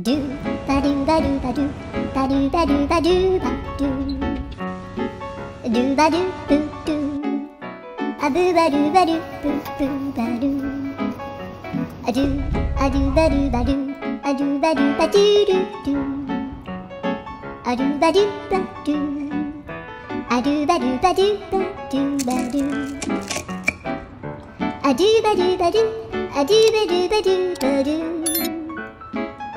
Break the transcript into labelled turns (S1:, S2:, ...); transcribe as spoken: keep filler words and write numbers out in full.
S1: Do ba do ba do ba do ba do ba do ba do ba do do ba do boo do a boo ba do ba do boo boo ba do a do a do ba do ba do a do ba do ba do do do a do ba do ba do a do ba do ba do ba do ba do a do ba do ba do a do ba do ba do ba do